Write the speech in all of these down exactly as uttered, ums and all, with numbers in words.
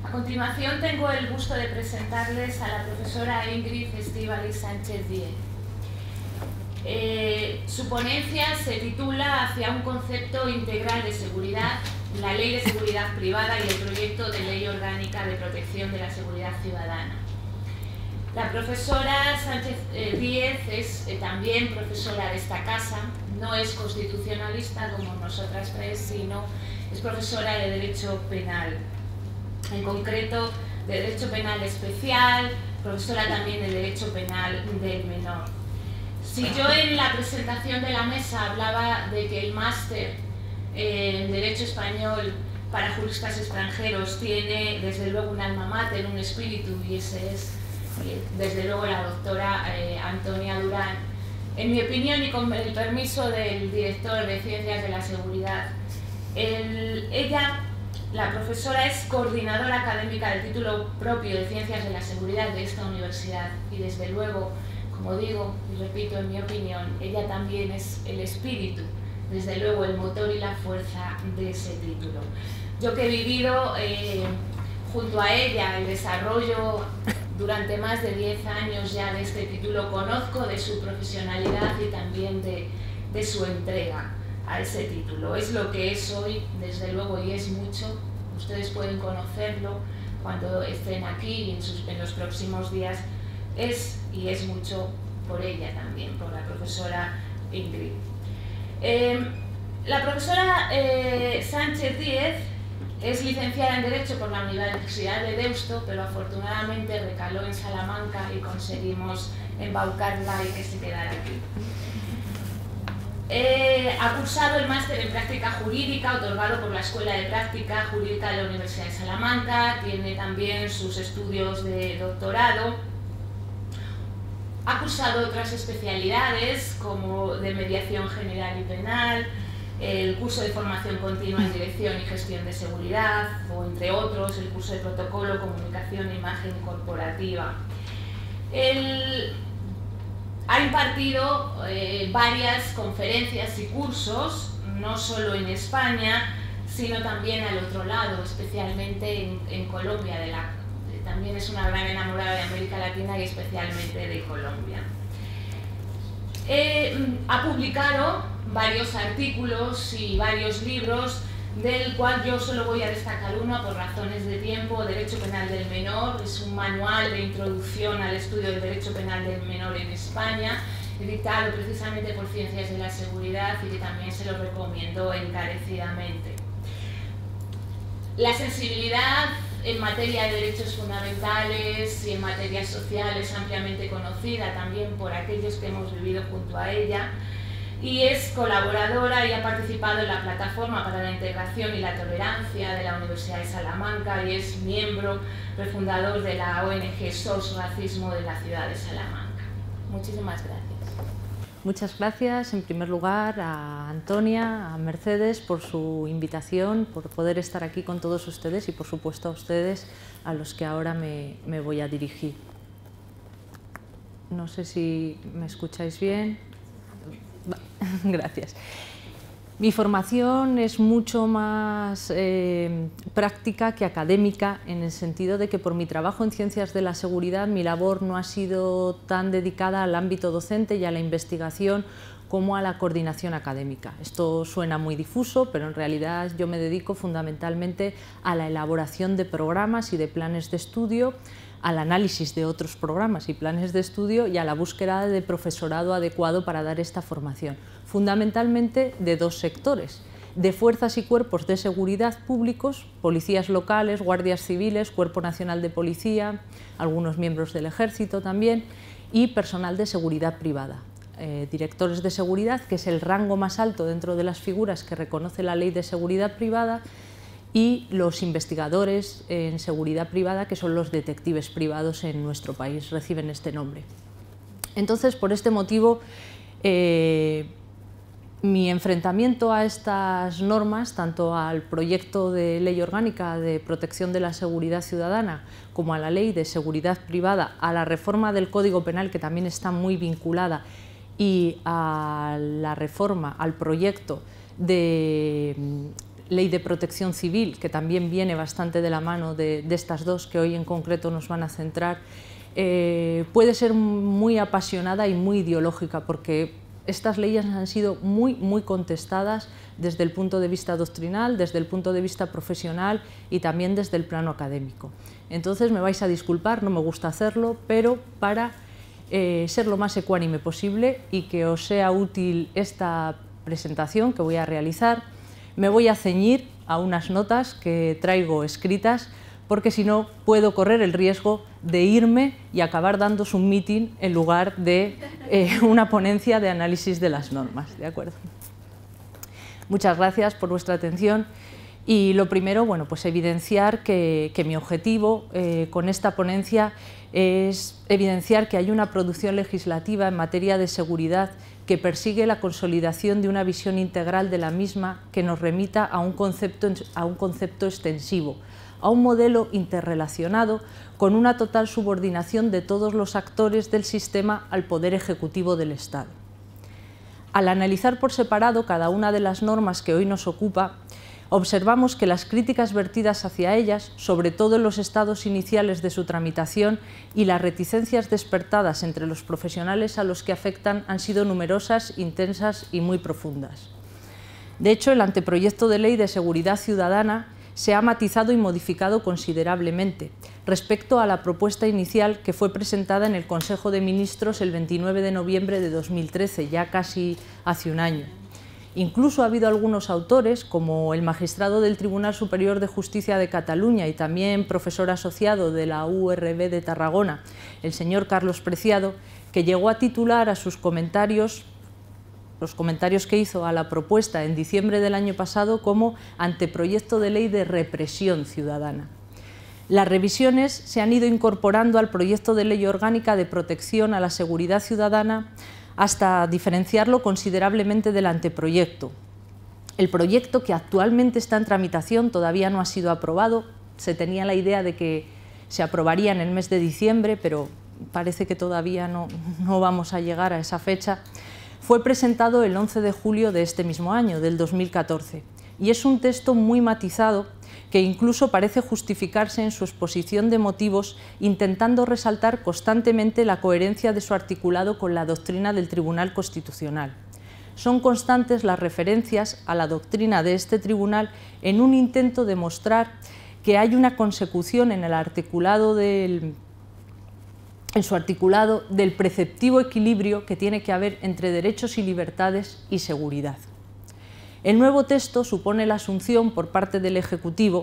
A continuación tengo el gusto de presentarles a la profesora Ingrid Estíbaliz Sánchez Díez. Eh, su ponencia se titula Hacia un concepto integral de seguridad, la Ley de Seguridad Privada y el proyecto de Ley Orgánica de Protección de la Seguridad Ciudadana. La profesora Sánchez eh, Díez es eh, también profesora de esta casa, no es constitucionalista como nosotras tres, sino es profesora de Derecho Penal, en concreto de Derecho Penal Especial, profesora también de Derecho Penal del Menor. Si yo en la presentación de la mesa hablaba de que el máster en Derecho Español para juristas extranjeros tiene desde luego un alma mater, un espíritu, y ese es desde luego la doctora eh, Antonia Durán, en mi opinión y con el permiso del director de Ciencias de la Seguridad, el, ella, la profesora, es coordinadora académica del título propio de Ciencias de la Seguridad de esta universidad y desde luego, como digo y repito, en mi opinión, ella también es el espíritu, desde luego el motor y la fuerza de ese título. Yo que he vivido eh, junto a ella el desarrollo durante más de diez años ya de este título, conozco de su profesionalidad y también de, de su entrega a ese título. Es lo que es hoy, desde luego, y es mucho. Ustedes pueden conocerlo cuando estén aquí y en, sus, en los próximos días. Es y es mucho por ella también, por la profesora Ingrid. Eh, la profesora eh, Sánchez Díez es licenciada en Derecho por la Universidad de Deusto, pero afortunadamente recaló en Salamanca y conseguimos embaucarla y que se quedara aquí. Eh, ha cursado el máster en Práctica Jurídica, otorgado por la Escuela de Práctica Jurídica de la Universidad de Salamanca. Tiene también sus estudios de doctorado. Ha cursado otras especialidades como de Mediación General y Penal, el curso de formación continua en dirección y gestión de seguridad, o entre otros el curso de protocolo, comunicación e imagen corporativa. Él ha impartido eh, varias conferencias y cursos, no solo en España, sino también al otro lado, especialmente en, en Colombia. De la, también es una gran enamorada de América Latina y especialmente de Colombia. Eh, ha publicado varios artículos y varios libros, del cual yo solo voy a destacar uno por razones de tiempo. Derecho Penal del Menor es un manual de introducción al estudio del Derecho Penal del Menor en España, editado precisamente por Ciencias de la Seguridad y que también se lo recomiendo encarecidamente. La sensibilidad en materia de derechos fundamentales y en materias sociales ampliamente conocida también por aquellos que hemos vivido junto a ella, y es colaboradora y ha participado en la Plataforma para la Integración y la Tolerancia de la Universidad de Salamanca y es miembro refundador de la O N G S O S Racismo de la ciudad de Salamanca. Muchísimas gracias. Muchas gracias, en primer lugar, a Antonia, a Mercedes, por su invitación, por poder estar aquí con todos ustedes y, por supuesto, a ustedes, a los que ahora me, me voy a dirigir. No sé si me escucháis bien. Gracias. Mi formación es mucho más eh, práctica que académica, en el sentido de que por mi trabajo en Ciencias de la Seguridad mi labor no ha sido tan dedicada al ámbito docente y a la investigación como a la coordinación académica. Esto suena muy difuso, pero en realidad yo me dedico fundamentalmente a la elaboración de programas y de planes de estudio, al análisis de otros programas y planes de estudio y a la búsqueda de profesorado adecuado para dar esta formación, fundamentalmente de dos sectores: de fuerzas y cuerpos de seguridad públicos, policías locales, guardias civiles, Cuerpo Nacional de Policía, algunos miembros del Ejército también, y personal de seguridad privada. Eh, directores de seguridad, que es el rango más alto dentro de las figuras que reconoce la Ley de Seguridad Privada, y los investigadores en seguridad privada, que son los detectives privados en nuestro país, reciben este nombre. Entonces, por este motivo, eh, mi enfrentamiento a estas normas, tanto al proyecto de ley orgánica de protección de la seguridad ciudadana como a la ley de seguridad privada, a la reforma del Código Penal, que también está muy vinculada, y a la reforma, al proyecto de Ley de Protección Civil, que también viene bastante de la mano de, de estas dos que hoy en concreto nos van a centrar, eh, puede ser muy apasionada y muy ideológica, porque estas leyes han sido muy, muy contestadas desde el punto de vista doctrinal, desde el punto de vista profesional y también desde el plano académico. Entonces me vais a disculpar, no me gusta hacerlo, pero para eh, ser lo más ecuánime posible y que os sea útil esta presentación que voy a realizar, me voy a ceñir a unas notas que traigo escritas, porque si no puedo correr el riesgo de irme y acabar dándos un meeting en lugar de eh, una ponencia de análisis de las normas, ¿de acuerdo? Muchas gracias por vuestra atención y lo primero, bueno, pues evidenciar que, que mi objetivo eh, con esta ponencia es evidenciar que hay una producción legislativa en materia de seguridad que persigue la consolidación de una visión integral de la misma que nos remita a un concepto, a un concepto extensivo, a un modelo interrelacionado con una total subordinación de todos los actores del sistema al poder ejecutivo del Estado. Al analizar por separado cada una de las normas que hoy nos ocupa, observamos que las críticas vertidas hacia ellas, sobre todo en los estados iniciales de su tramitación, y las reticencias despertadas entre los profesionales a los que afectan han sido numerosas, intensas y muy profundas. De hecho, el anteproyecto de ley de seguridad ciudadana se ha matizado y modificado considerablemente respecto a la propuesta inicial que fue presentada en el Consejo de Ministros el veintinueve de noviembre de dos mil trece, ya casi hace un año. Incluso ha habido algunos autores, como el magistrado del Tribunal Superior de Justicia de Cataluña y también profesor asociado de la U R B de Tarragona, el señor Carlos Preciado, que llegó a titular a sus comentarios, los comentarios que hizo a la propuesta en diciembre del año pasado, como anteproyecto de ley de represión ciudadana. Las revisiones se han ido incorporando al proyecto de ley orgánica de protección a la seguridad ciudadana hasta diferenciarlo considerablemente del anteproyecto. El proyecto, que actualmente está en tramitación, todavía no ha sido aprobado. Se tenía la idea de que se aprobaría en el mes de diciembre, pero parece que todavía no, no vamos a llegar a esa fecha. Fue presentado el once de julio de este mismo año, del dos mil catorce, y es un texto muy matizado que incluso parece justificarse en su exposición de motivos, intentando resaltar constantemente la coherencia de su articulado con la doctrina del Tribunal Constitucional. Son constantes las referencias a la doctrina de este tribunal en un intento de mostrar que hay una consecución en el articulado del en su articulado del preceptivo equilibrio que tiene que haber entre derechos y libertades y seguridad. El nuevo texto supone la asunción por parte del Ejecutivo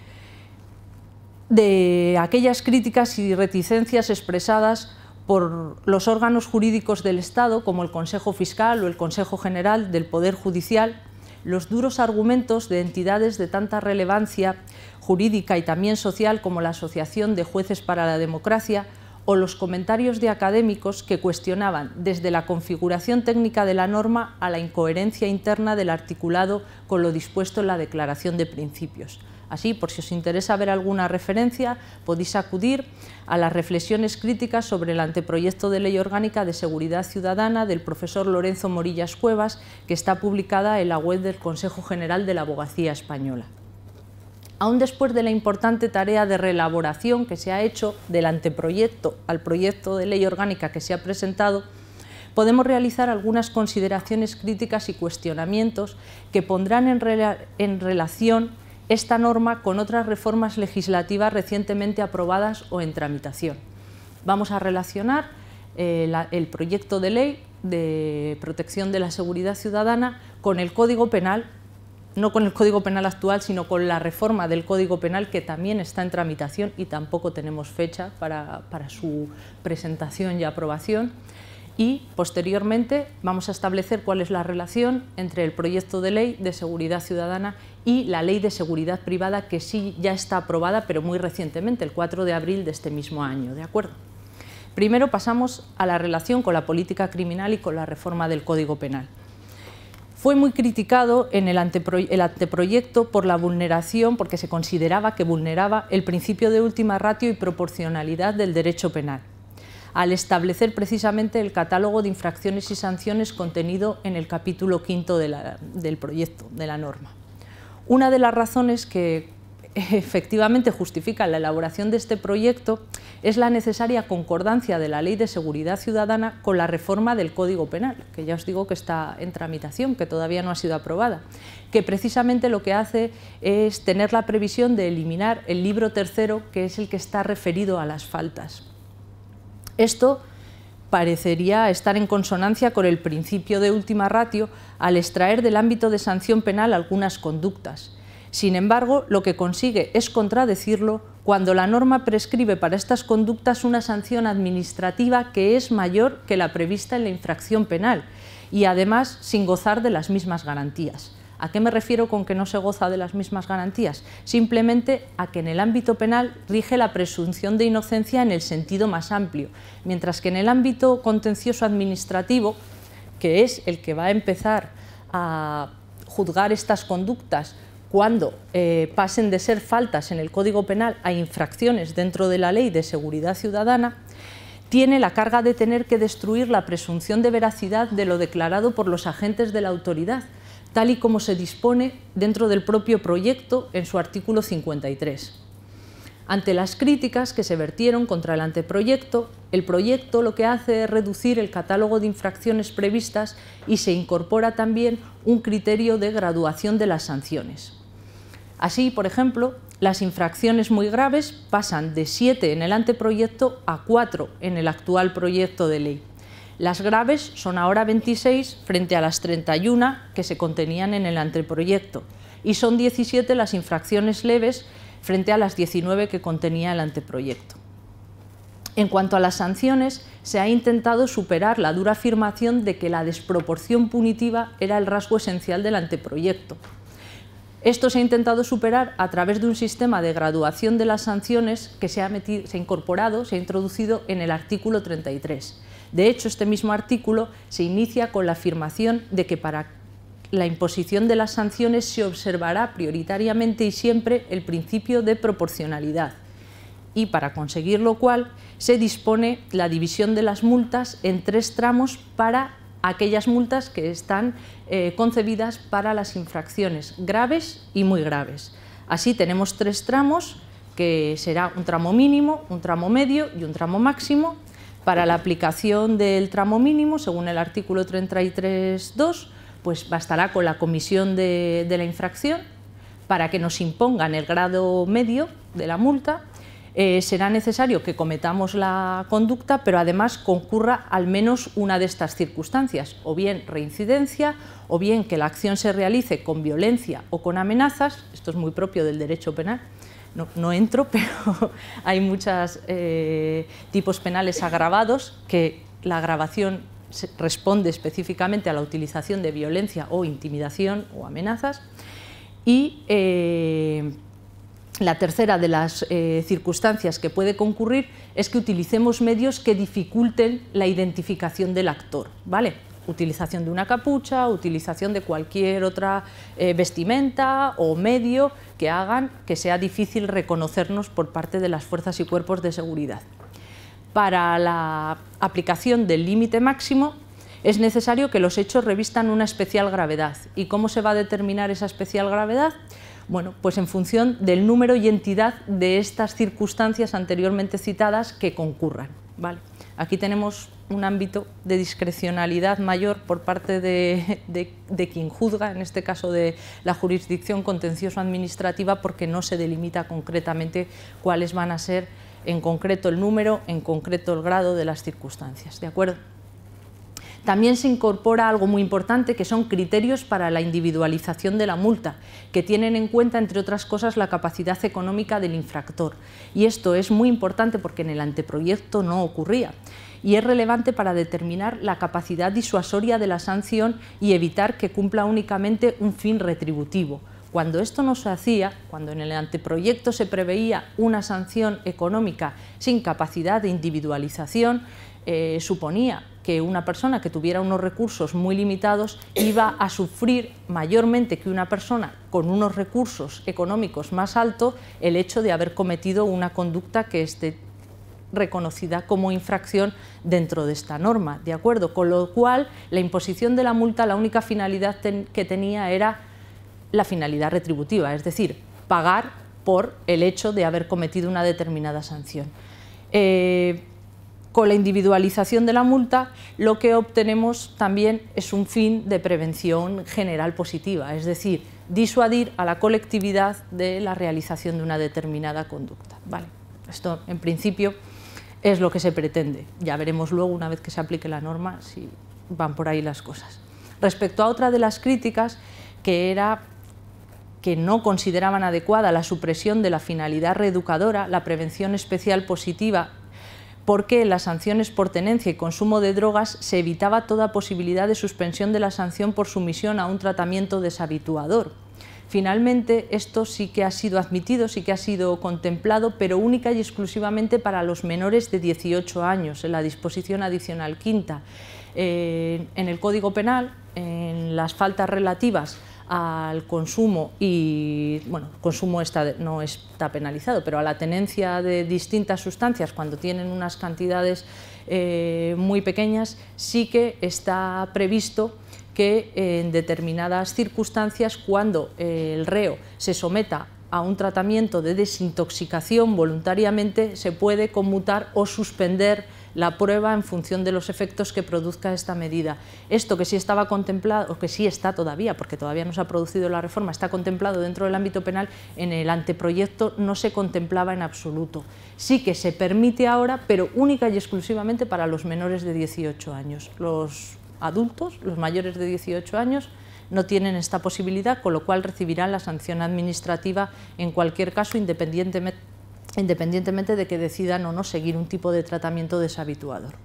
de aquellas críticas y reticencias expresadas por los órganos jurídicos del Estado, como el Consejo Fiscal o el Consejo General del Poder Judicial, los duros argumentos de entidades de tanta relevancia jurídica y también social como la Asociación de Jueces para la Democracia, o los comentarios de académicos que cuestionaban desde la configuración técnica de la norma a la incoherencia interna del articulado con lo dispuesto en la Declaración de Principios. Así, por si os interesa ver alguna referencia, podéis acudir a las reflexiones críticas sobre el anteproyecto de ley orgánica de seguridad ciudadana del profesor Lorenzo Morillas Cuevas, que está publicada en la web del Consejo General de la Abogacía Española. Aún después de la importante tarea de reelaboración que se ha hecho del anteproyecto al proyecto de ley orgánica que se ha presentado, podemos realizar algunas consideraciones críticas y cuestionamientos que pondrán en, rela en relación esta norma con otras reformas legislativas recientemente aprobadas o en tramitación. Vamos a relacionar eh, la, el proyecto de ley de protección de la seguridad ciudadana con el Código Penal, no con el Código Penal actual, sino con la reforma del Código Penal, que también está en tramitación y tampoco tenemos fecha para, para su presentación y aprobación. Y, posteriormente, vamos a establecer cuál es la relación entre el proyecto de ley de seguridad ciudadana y la ley de seguridad privada, que sí ya está aprobada, pero muy recientemente, el cuatro de abril de este mismo año, ¿de acuerdo? Primero pasamos a la relación con la política criminal y con la reforma del Código Penal. Fue muy criticado en el, antepro el anteproyecto por la vulneración, porque se consideraba que vulneraba el principio de última ratio y proporcionalidad del derecho penal, al establecer precisamente el catálogo de infracciones y sanciones contenido en el capítulo quinto de la, del proyecto, de la norma. Una de las razones que efectivamente justifican la elaboración de este proyecto es la necesaria concordancia de la Ley de Seguridad Ciudadana con la reforma del Código Penal, que ya os digo que está en tramitación, que todavía no ha sido aprobada, que precisamente lo que hace es tener la previsión de eliminar el libro tercero, que es el que está referido a las faltas. Esto parecería estar en consonancia con el principio de última ratio al extraer del ámbito de sanción penal algunas conductas. Sin embargo, lo que consigue es contradecirlo cuando la norma prescribe para estas conductas una sanción administrativa que es mayor que la prevista en la infracción penal y además sin gozar de las mismas garantías. ¿A qué me refiero con que no se goza de las mismas garantías? Simplemente a que en el ámbito penal rige la presunción de inocencia en el sentido más amplio, mientras que en el ámbito contencioso administrativo, que es el que va a empezar a juzgar estas conductas cuando eh, pasen de ser faltas en el Código Penal a infracciones dentro de la Ley de Seguridad Ciudadana, tiene la carga de tener que destruir la presunción de veracidad de lo declarado por los agentes de la autoridad, tal y como se dispone dentro del propio proyecto en su artículo cincuenta y tres. Ante las críticas que se vertieron contra el anteproyecto, el proyecto lo que hace es reducir el catálogo de infracciones previstas y se incorpora también un criterio de graduación de las sanciones. Así, por ejemplo, las infracciones muy graves pasan de siete en el anteproyecto a cuatro en el actual proyecto de ley. Las graves son ahora veintiséis frente a las treinta y uno que se contenían en el anteproyecto y son diecisiete las infracciones leves frente a las diecinueve que contenía el anteproyecto. En cuanto a las sanciones, se ha intentado superar la dura afirmación de que la desproporción punitiva era el rasgo esencial del anteproyecto. Esto se ha intentado superar a través de un sistema de graduación de las sanciones que se ha, metido, se ha incorporado, se ha introducido en el artículo treinta y tres. De hecho, este mismo artículo se inicia con la afirmación de que para la imposición de las sanciones se observará prioritariamente y siempre el principio de proporcionalidad y para conseguir lo cual se dispone la división de las multas en tres tramos para aquellas multas que están eh, concebidas para las infracciones graves y muy graves. Así tenemos tres tramos, que será un tramo mínimo, un tramo medio y un tramo máximo. Para la aplicación del tramo mínimo, según el artículo treinta y tres punto dos, pues bastará con la comisión de, de la infracción. Para que nos impongan el grado medio de la multa, eh, será necesario que cometamos la conducta, pero además concurra al menos una de estas circunstancias, o bien reincidencia, o bien que la acción se realice con violencia o con amenazas. Esto es muy propio del derecho penal. No, no entro, pero hay muchos eh, tipos penales agravados que la agravación responde específicamente a la utilización de violencia o intimidación o amenazas. Y eh, la tercera de las eh, circunstancias que puede concurrir es que utilicemos medios que dificulten la identificación del actor, ¿vale? Utilización de una capucha, utilización de cualquier otra eh, vestimenta o medio que hagan que sea difícil reconocernos por parte de las fuerzas y cuerpos de seguridad. Para la aplicación del límite máximo es necesario que los hechos revistan una especial gravedad. ¿Y cómo se va a determinar esa especial gravedad? Bueno, pues en función del número y entidad de estas circunstancias anteriormente citadas que concurran, ¿vale? Aquí tenemos un ámbito de discrecionalidad mayor por parte de, de, de quien juzga, en este caso de la jurisdicción contencioso-administrativa, porque no se delimita concretamente cuáles van a ser en concreto el número, en concreto el grado de las circunstancias, ¿de acuerdo? También se incorpora algo muy importante, que son criterios para la individualización de la multa, que tienen en cuenta, entre otras cosas, la capacidad económica del infractor. Y esto es muy importante porque en el anteproyecto no ocurría. Y es relevante para determinar la capacidad disuasoria de la sanción y evitar que cumpla únicamente un fin retributivo. Cuando esto no se hacía, cuando en el anteproyecto se preveía una sanción económica sin capacidad de individualización, eh, suponía que una persona que tuviera unos recursos muy limitados iba a sufrir mayormente que una persona con unos recursos económicos más altos el hecho de haber cometido una conducta que esté reconocida como infracción dentro de esta norma, ¿de acuerdo? Con lo cual, la imposición de la multa, la única finalidad ten, que tenía era la finalidad retributiva, es decir, pagar por el hecho de haber cometido una determinada sanción. Eh, con la individualización de la multa, lo que obtenemos también es un fin de prevención general positiva, es decir, disuadir a la colectividad de la realización de una determinada conducta. Vale, esto en principio es lo que se pretende. Ya veremos luego, una vez que se aplique la norma, si van por ahí las cosas. Respecto a otra de las críticas, que era que no consideraban adecuada la supresión de la finalidad reeducadora, la prevención especial positiva, porque en las sanciones por tenencia y consumo de drogas se evitaba toda posibilidad de suspensión de la sanción por sumisión a un tratamiento deshabituador. Finalmente, esto sí que ha sido admitido, sí que ha sido contemplado, pero única y exclusivamente para los menores de dieciocho años, en la disposición adicional quinta. Eh, en el Código Penal, en las faltas relativas al consumo y, bueno, el consumo está, no está penalizado, pero a la tenencia de distintas sustancias cuando tienen unas cantidades eh, muy pequeñas, sí que está previsto que en determinadas circunstancias, cuando eh, el reo se someta a un tratamiento de desintoxicación voluntariamente, se puede conmutar o suspender la prueba en función de los efectos que produzca esta medida. Esto que sí estaba contemplado, o que sí está todavía, porque todavía no se ha producido la reforma, está contemplado dentro del ámbito penal, en el anteproyecto no se contemplaba en absoluto. Sí que se permite ahora, pero única y exclusivamente para los menores de dieciocho años. Los adultos, los mayores de dieciocho años, no tienen esta posibilidad, con lo cual recibirán la sanción administrativa en cualquier caso, independientemente independientemente de que decidan o no seguir un tipo de tratamiento deshabituador.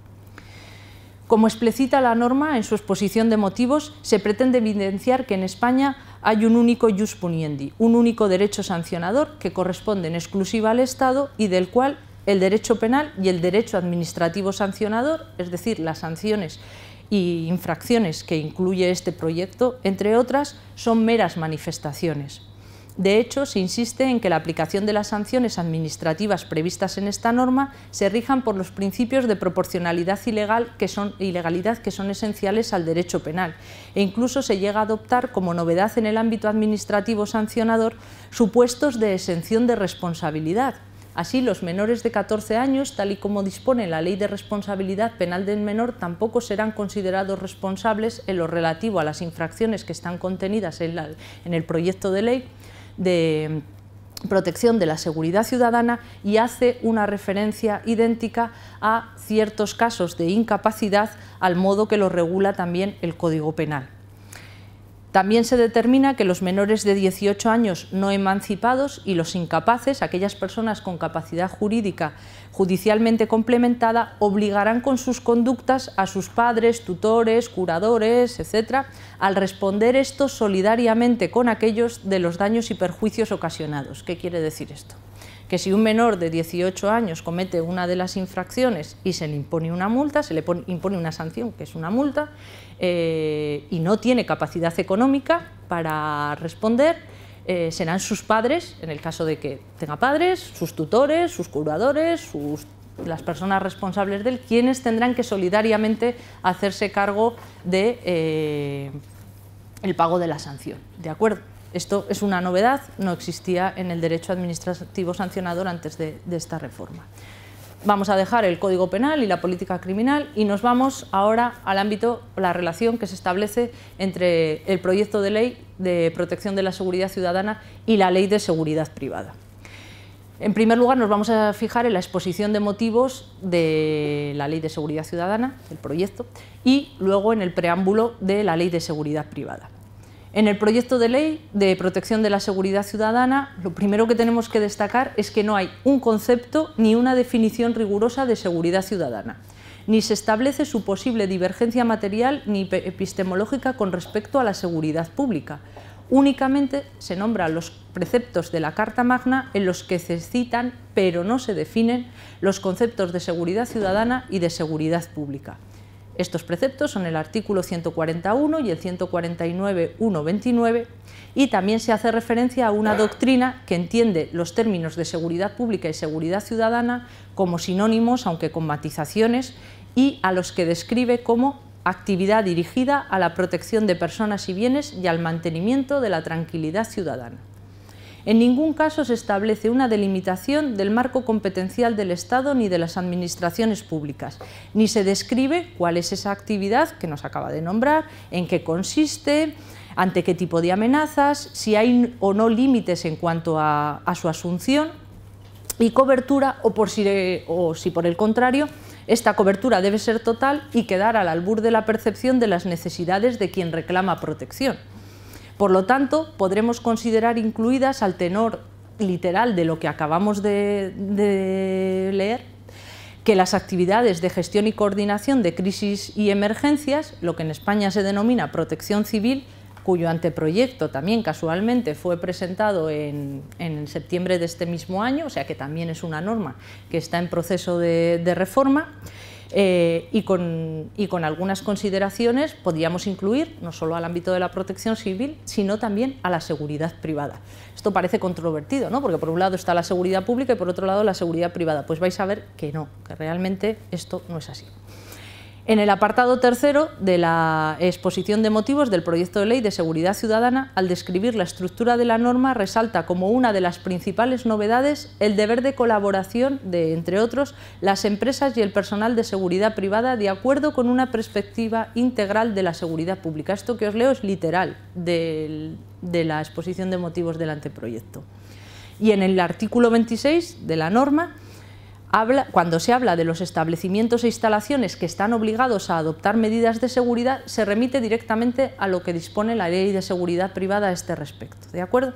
Como explicita la norma en su exposición de motivos, se pretende evidenciar que en España hay un único jus puniendi, un único derecho sancionador que corresponde en exclusiva al Estado y del cual el derecho penal y el derecho administrativo sancionador, es decir, las sanciones y infracciones que incluye este proyecto, entre otras, son meras manifestaciones. De hecho, se insiste en que la aplicación de las sanciones administrativas previstas en esta norma se rijan por los principios de proporcionalidad ilegal que son, ilegalidad que son esenciales al derecho penal, e incluso se llega a adoptar como novedad en el ámbito administrativo sancionador supuestos de exención de responsabilidad. Así, los menores de catorce años, tal y como dispone la Ley de Responsabilidad Penal del Menor, tampoco serán considerados responsables en lo relativo a las infracciones que están contenidas en, la, en el proyecto de ley de protección de la seguridad ciudadana, y hace una referencia idéntica a ciertos casos de incapacidad al modo que lo regula también el Código Penal. También se determina que los menores de dieciocho años no emancipados y los incapaces, aquellas personas con capacidad jurídica judicialmente complementada, obligarán con sus conductas a sus padres, tutores, curadores, etcétera, al responder estos solidariamente con aquellos de los daños y perjuicios ocasionados. ¿Qué quiere decir esto? Que si un menor de dieciocho años comete una de las infracciones y se le impone una multa, se le pone, impone una sanción, que es una multa, eh, y no tiene capacidad económica para responder, eh, serán sus padres, en el caso de que tenga padres, sus tutores, sus curadores, sus, las personas responsables de él, quienes tendrán que solidariamente hacerse cargo de eh, el pago de la sanción. ¿De acuerdo? Esto es una novedad, no existía en el derecho administrativo sancionador antes de, de esta reforma. Vamos a dejar el Código Penal y la política criminal y nos vamos ahora al ámbito, la relación que se establece entre el proyecto de ley de protección de la seguridad ciudadana y la ley de seguridad privada. En primer lugar, nos vamos a fijar en la exposición de motivos de la ley de seguridad ciudadana, el proyecto, y luego en el preámbulo de la ley de seguridad privada. En el proyecto de ley de protección de la seguridad ciudadana, lo primero que tenemos que destacar es que no hay un concepto ni una definición rigurosa de seguridad ciudadana, ni se establece su posible divergencia material ni epistemológica con respecto a la seguridad pública. Únicamente se nombran los preceptos de la Carta Magna en los que se citan, pero no se definen, los conceptos de seguridad ciudadana y de seguridad pública. Estos preceptos son el artículo ciento cuarenta y uno y el ciento cuarenta y nueve punto uno punto veintinueve, y también se hace referencia a una doctrina que entiende los términos de seguridad pública y seguridad ciudadana como sinónimos, aunque con matizaciones, y a los que describe como actividad dirigida a la protección de personas y bienes y al mantenimiento de la tranquilidad ciudadana. En ningún caso se establece una delimitación del marco competencial del Estado ni de las administraciones públicas, ni se describe cuál es esa actividad que nos acaba de nombrar, en qué consiste, ante qué tipo de amenazas, si hay o no límites en cuanto a, a su asunción y cobertura, o, por si, o si por el contrario esta cobertura debe ser total y quedar al albur de la percepción de las necesidades de quien reclama protección. Por lo tanto, podremos considerar incluidas al tenor literal de lo que acabamos de, de leer, que las actividades de gestión y coordinación de crisis y emergencias, lo que en España se denomina protección civil, cuyo anteproyecto también casualmente fue presentado en, en septiembre de este mismo año, o sea que también es una norma que está en proceso de, de reforma, eh, y, con, y con algunas consideraciones podríamos incluir no solo al ámbito de la protección civil, sino también a la seguridad privada. Esto parece controvertido, ¿no? Porque por un lado está la seguridad pública y por otro lado la seguridad privada. Pues vais a ver que no, que realmente esto no es así. En el apartado tercero de la exposición de motivos del proyecto de ley de seguridad ciudadana, al describir la estructura de la norma, resalta como una de las principales novedades el deber de colaboración de, entre otros, las empresas y el personal de seguridad privada de acuerdo con una perspectiva integral de la seguridad pública. Esto que os leo es literal del, de la exposición de motivos del anteproyecto. Y en el artículo veintiséis de la norma, Habla, cuando se habla de los establecimientos e instalaciones que están obligados a adoptar medidas de seguridad, se remite directamente a lo que dispone la Ley de Seguridad Privada a este respecto. ¿De acuerdo?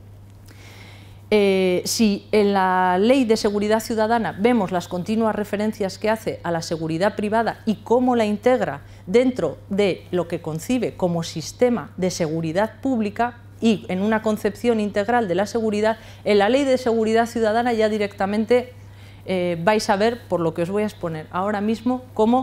Eh, si en la Ley de Seguridad Ciudadana vemos las continuas referencias que hace a la seguridad privada y cómo la integra dentro de lo que concibe como sistema de seguridad pública, y en una concepción integral de la seguridad, en la Ley de Seguridad Ciudadana ya directamente Eh, vais a ver, por lo que os voy a exponer ahora mismo, cómo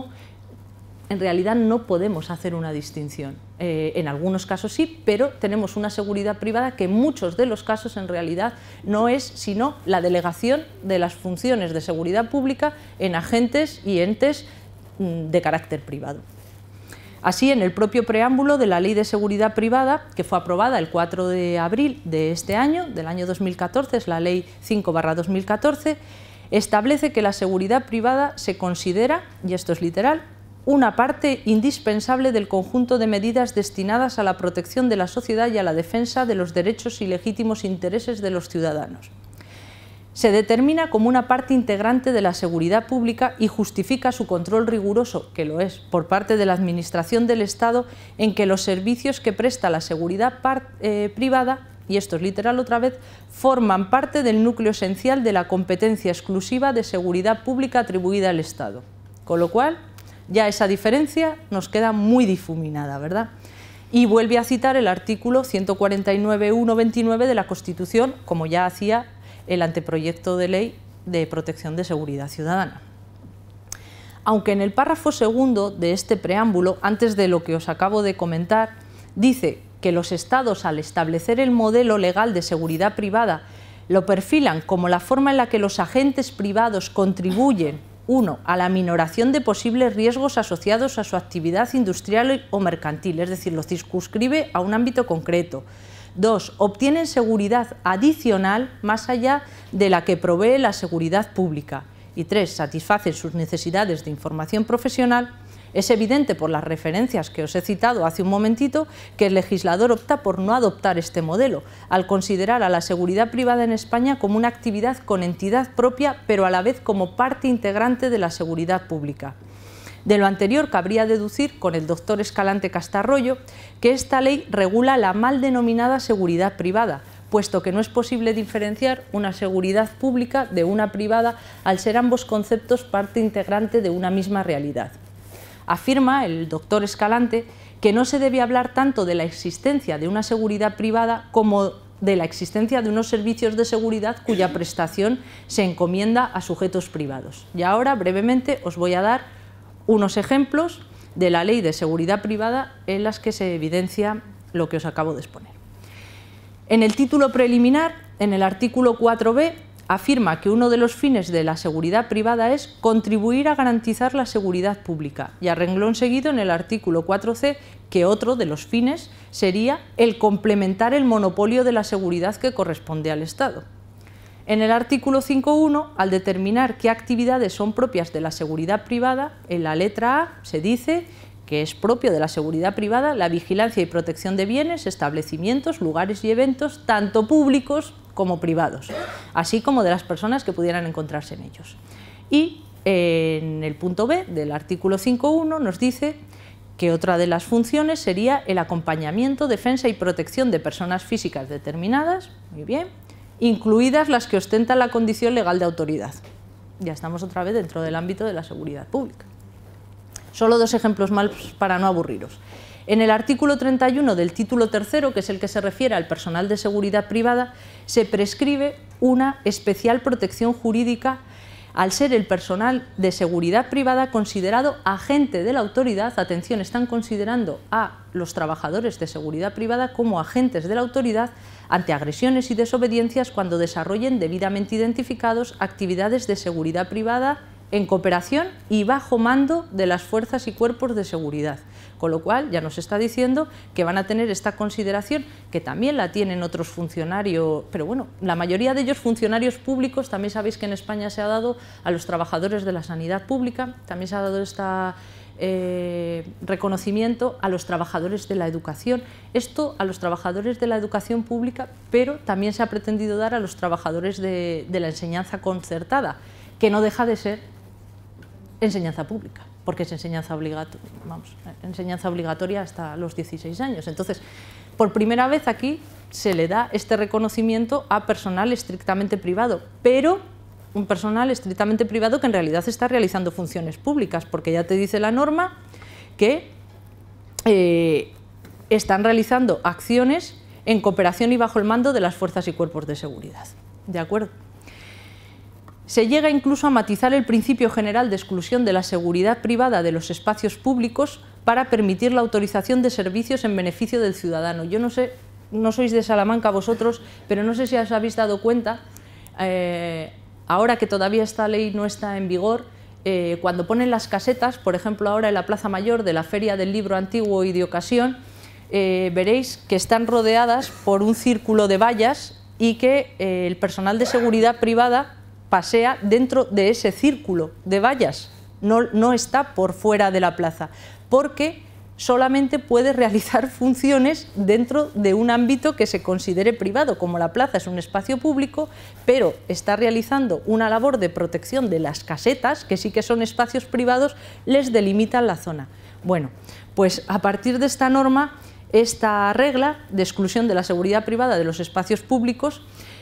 en realidad no podemos hacer una distinción. Eh, en algunos casos sí, pero tenemos una seguridad privada que en muchos de los casos en realidad no es sino la delegación de las funciones de seguridad pública en agentes y entes mm, de carácter privado. Así, en el propio preámbulo de la Ley de Seguridad Privada, que fue aprobada el cuatro de abril de este año, del año dos mil catorce, es la Ley cinco barra dos mil catorce, establece que la seguridad privada se considera, y esto es literal, una parte indispensable del conjunto de medidas destinadas a la protección de la sociedad y a la defensa de los derechos y legítimos intereses de los ciudadanos. Se determina como una parte integrante de la seguridad pública y justifica su control riguroso, que lo es, por parte de la Administración del Estado, en que los servicios que presta la seguridad eh, privada, y esto es literal otra vez, forman parte del núcleo esencial de la competencia exclusiva de seguridad pública atribuida al Estado. Con lo cual, ya esa diferencia nos queda muy difuminada, ¿verdad? Y vuelve a citar el artículo ciento cuarenta y nueve punto uno punto veintinueve de la Constitución, como ya hacía el anteproyecto de ley de protección de seguridad ciudadana. Aunque en el párrafo segundo de este preámbulo, antes de lo que os acabo de comentar, dice que los Estados, al establecer el modelo legal de seguridad privada, lo perfilan como la forma en la que los agentes privados contribuyen, uno, a la minoración de posibles riesgos asociados a su actividad industrial o mercantil, es decir, lo circunscribe a un ámbito concreto. Dos, obtienen seguridad adicional más allá de la que provee la seguridad pública. Y tres, satisfacen sus necesidades de información profesional. Es evidente por las referencias que os he citado hace un momentito que el legislador opta por no adoptar este modelo, al considerar a la seguridad privada en España como una actividad con entidad propia, pero a la vez como parte integrante de la seguridad pública. De lo anterior cabría deducir, con el doctor Escalante Castarroyo, que esta ley regula la mal denominada seguridad privada, puesto que no es posible diferenciar una seguridad pública de una privada al ser ambos conceptos parte integrante de una misma realidad. Afirma el doctor Escalante que no se debe hablar tanto de la existencia de una seguridad privada como de la existencia de unos servicios de seguridad cuya prestación se encomienda a sujetos privados. Y ahora, brevemente, os voy a dar unos ejemplos de la Ley de Seguridad Privada en las que se evidencia lo que os acabo de exponer. En el título preliminar, en el artículo cuatro b, afirma que uno de los fines de la seguridad privada es contribuir a garantizar la seguridad pública, y a renglón seguido en el artículo cuatro ce que otro de los fines sería el complementar el monopolio de la seguridad que corresponde al Estado. En el artículo cinco punto uno, al determinar qué actividades son propias de la seguridad privada, en la letra A se dice que es propio de la seguridad privada la vigilancia y protección de bienes, establecimientos, lugares y eventos, tanto públicos como privados, así como de las personas que pudieran encontrarse en ellos. Y en el punto B del artículo cinco punto uno nos dice que otra de las funciones sería el acompañamiento, defensa y protección de personas físicas determinadas, muy bien, incluidas las que ostentan la condición legal de autoridad. Ya estamos otra vez dentro del ámbito de la seguridad pública. Solo dos ejemplos más para no aburriros. En el artículo treinta y uno del título tercero, que es el que se refiere al personal de seguridad privada, se prescribe una especial protección jurídica al ser el personal de seguridad privada considerado agente de la autoridad. Atención, están considerando a los trabajadores de seguridad privada como agentes de la autoridad ante agresiones y desobediencias cuando desarrollen debidamente identificados actividades de seguridad privada en cooperación y bajo mando de las fuerzas y cuerpos de seguridad. Con lo cual ya nos está diciendo que van a tener esta consideración, que también la tienen otros funcionarios, pero bueno, la mayoría de ellos funcionarios públicos. También sabéis que en España se ha dado a los trabajadores de la sanidad pública, también se ha dado este eh, reconocimiento a los trabajadores de la educación, esto a los trabajadores de la educación pública, pero también se ha pretendido dar a los trabajadores de, de la enseñanza concertada, que no deja de ser enseñanza pública, porque es enseñanza obligatoria, vamos, enseñanza obligatoria hasta los dieciséis años. Entonces, por primera vez aquí se le da este reconocimiento a personal estrictamente privado, pero un personal estrictamente privado que en realidad está realizando funciones públicas, porque ya te dice la norma que eh, están realizando acciones en cooperación y bajo el mando de las fuerzas y cuerpos de seguridad. ¿De acuerdo? Se llega incluso a matizar el principio general de exclusión de la seguridad privada de los espacios públicos para permitir la autorización de servicios en beneficio del ciudadano. Yo no sé, no sois de Salamanca vosotros, pero no sé si os habéis dado cuenta, eh, ahora que todavía esta ley no está en vigor, eh, cuando ponen las casetas, por ejemplo ahora en la Plaza Mayor de la Feria del Libro Antiguo y de Ocasión, eh, veréis que están rodeadas por un círculo de vallas y que eh, el personal de seguridad privada pasea dentro de ese círculo de vallas, no, no está por fuera de la plaza, porque solamente puede realizar funciones dentro de un ámbito que se considere privado. Como la plaza es un espacio público, pero está realizando una labor de protección de las casetas, que sí que son espacios privados, les delimitan la zona. Bueno, pues a partir de esta norma, esta regla de exclusión de la seguridad privada de los espacios públicos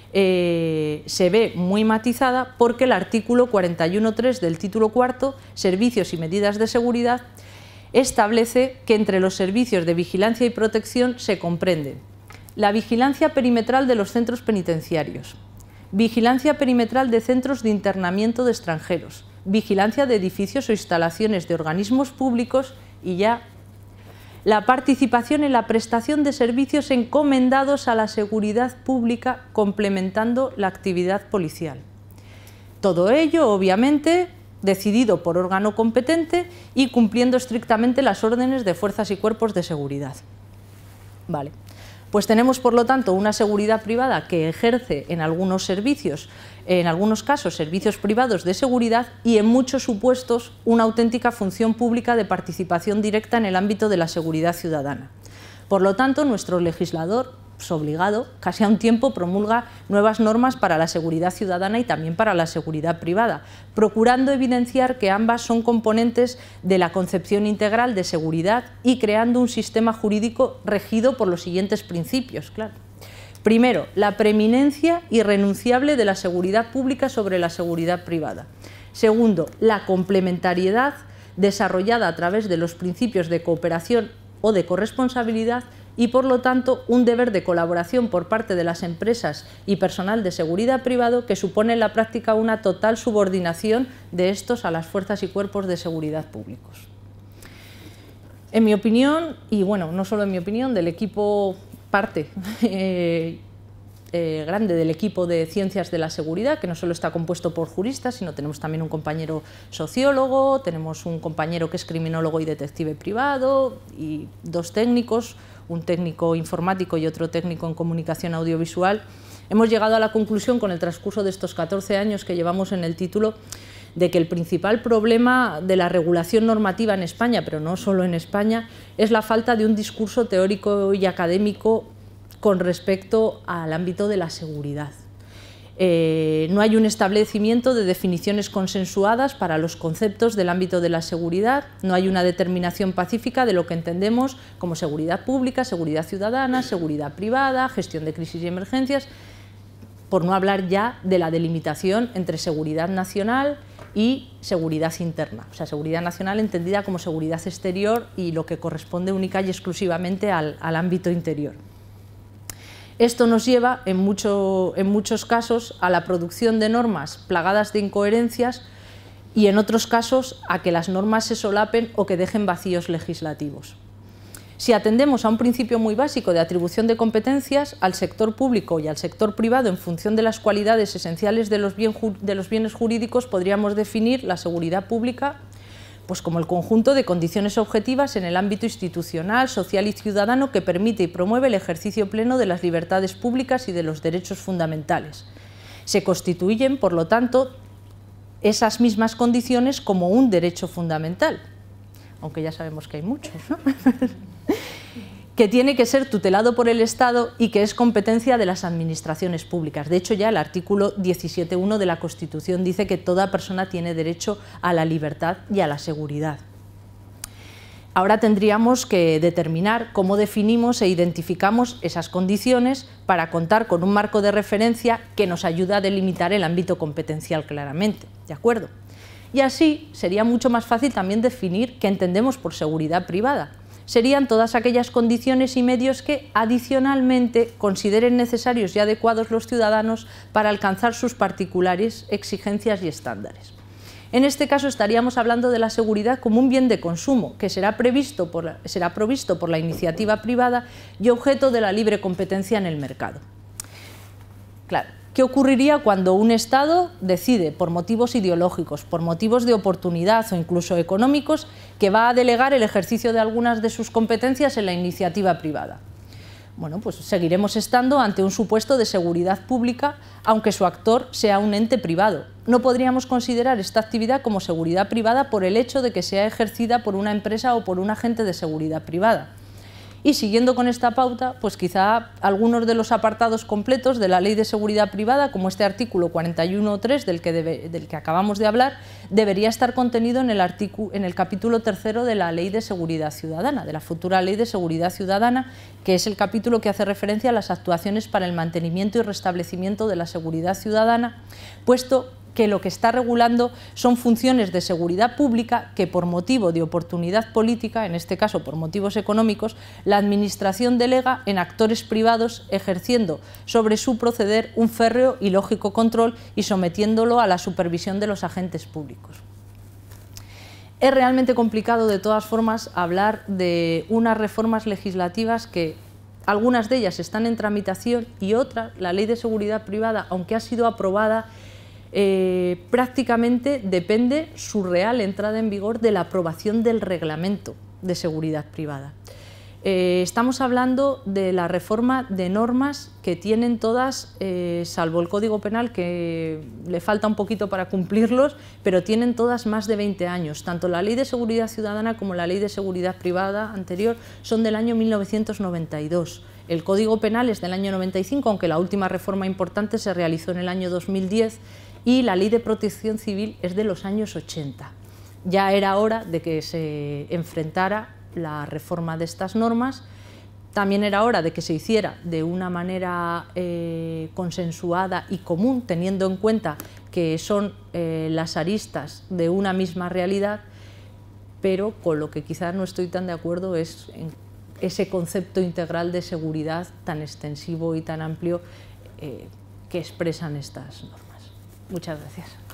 Eh, se ve muy matizada porque el artículo cuarenta y uno punto tres del título cuarto, Servicios y medidas de seguridad, establece que entre los servicios de vigilancia y protección se comprenden la vigilancia perimetral de los centros penitenciarios, vigilancia perimetral de centros de internamiento de extranjeros, vigilancia de edificios o instalaciones de organismos públicos y ya la participación en la prestación de servicios encomendados a la seguridad pública complementando la actividad policial. Todo ello, obviamente, decidido por órgano competente y cumpliendo estrictamente las órdenes de fuerzas y cuerpos de seguridad. Vale. Pues tenemos, por lo tanto, una seguridad privada que ejerce en algunos servicios, en algunos casos servicios privados de seguridad y en muchos supuestos una auténtica función pública de participación directa en el ámbito de la seguridad ciudadana. Por lo tanto, nuestro legislador, pues obligado, casi a un tiempo promulga nuevas normas para la seguridad ciudadana y también para la seguridad privada, procurando evidenciar que ambas son componentes de la concepción integral de seguridad y creando un sistema jurídico regido por los siguientes principios, claro. Primero, la preeminencia irrenunciable de la seguridad pública sobre la seguridad privada. Segundo, la complementariedad desarrollada a través de los principios de cooperación o de corresponsabilidad y, por lo tanto, un deber de colaboración por parte de las empresas y personal de seguridad privado que supone en la práctica una total subordinación de estos a las fuerzas y cuerpos de seguridad públicos. En mi opinión, y bueno, no solo en mi opinión, del equipo parte, eh, eh, grande del equipo de Ciencias de la Seguridad, que no solo está compuesto por juristas, sino tenemos también un compañero sociólogo, tenemos un compañero que es criminólogo y detective privado, y dos técnicos, un técnico informático y otro técnico en comunicación audiovisual. Hemos llegado a la conclusión, con el transcurso de estos catorce años que llevamos en el título, de que el principal problema de la regulación normativa en España, pero no solo en España, es la falta de un discurso teórico y académico con respecto al ámbito de la seguridad. Eh, no hay un establecimiento de definiciones consensuadas para los conceptos del ámbito de la seguridad, no hay una determinación pacífica de lo que entendemos como seguridad pública, seguridad ciudadana, seguridad privada, gestión de crisis y emergencias, por no hablar ya de la delimitación entre seguridad nacional y seguridad interna, o sea, seguridad nacional entendida como seguridad exterior y lo que corresponde única y exclusivamente al, al ámbito interior. Esto nos lleva, en, mucho, en muchos casos, a la producción de normas plagadas de incoherencias y, en otros casos, a que las normas se solapen o que dejen vacíos legislativos. Si atendemos a un principio muy básico de atribución de competencias al sector público y al sector privado en función de las cualidades esenciales de los, bien, de los bienes jurídicos, podríamos definir la seguridad pública pues como el conjunto de condiciones objetivas en el ámbito institucional, social y ciudadano que permite y promueve el ejercicio pleno de las libertades públicas y de los derechos fundamentales. Se constituyen, por lo tanto, esas mismas condiciones como un derecho fundamental, aunque ya sabemos que hay muchos, ¿no? que tiene que ser tutelado por el Estado y que es competencia de las administraciones públicas. De hecho, ya el artículo diecisiete punto uno de la Constitución dice que toda persona tiene derecho a la libertad y a la seguridad. Ahora tendríamos que determinar cómo definimos e identificamos esas condiciones para contar con un marco de referencia que nos ayude a delimitar el ámbito competencial claramente, ¿de acuerdo? Y así sería mucho más fácil también definir qué entendemos por seguridad privada. Serían todas aquellas condiciones y medios que adicionalmente consideren necesarios y adecuados los ciudadanos para alcanzar sus particulares exigencias y estándares. En este caso estaríamos hablando de la seguridad como un bien de consumo que será previsto por la, será provisto por la iniciativa privada y objeto de la libre competencia en el mercado. Claro. ¿Qué ocurriría cuando un Estado decide, por motivos ideológicos, por motivos de oportunidad o incluso económicos, que va a delegar el ejercicio de algunas de sus competencias en la iniciativa privada? Bueno, pues seguiremos estando ante un supuesto de seguridad pública, aunque su actor sea un ente privado. No podríamos considerar esta actividad como seguridad privada por el hecho de que sea ejercida por una empresa o por un agente de seguridad privada. Y siguiendo con esta pauta, pues quizá algunos de los apartados completos de la Ley de Seguridad Privada, como este artículo cuarenta y uno punto tres del que, debe, del que acabamos de hablar, debería estar contenido en el, artículo, en el capítulo tercero de la Ley de Seguridad Ciudadana, de la futura Ley de Seguridad Ciudadana, que es el capítulo que hace referencia a las actuaciones para el mantenimiento y restablecimiento de la seguridad ciudadana, puesto que lo que está regulando son funciones de seguridad pública que por motivo de oportunidad política, en este caso por motivos económicos, la Administración delega en actores privados ejerciendo sobre su proceder un férreo y lógico control y sometiéndolo a la supervisión de los agentes públicos. Es realmente complicado de todas formas hablar de unas reformas legislativas que algunas de ellas están en tramitación y otras, la Ley de Seguridad Privada, aunque ha sido aprobada, Eh, prácticamente depende su real entrada en vigor de la aprobación del reglamento de seguridad privada. Eh, estamos hablando de la reforma de normas que tienen todas, eh, salvo el Código Penal, que le falta un poquito para cumplirlos, pero tienen todas más de veinte años. Tanto la Ley de Seguridad Ciudadana como la Ley de Seguridad Privada anterior son del año mil novecientos noventa y dos. El Código Penal es del año noventa y cinco, aunque la última reforma importante se realizó en el año dos mil diez, y la Ley de Protección Civil es de los años ochenta. Ya era hora de que se enfrentara la reforma de estas normas, también era hora de que se hiciera de una manera eh, consensuada y común, teniendo en cuenta que son eh, las aristas de una misma realidad, pero con lo que quizás no estoy tan de acuerdo es en ese concepto integral de seguridad tan extensivo y tan amplio eh, que expresan estas normas. Muchas gracias.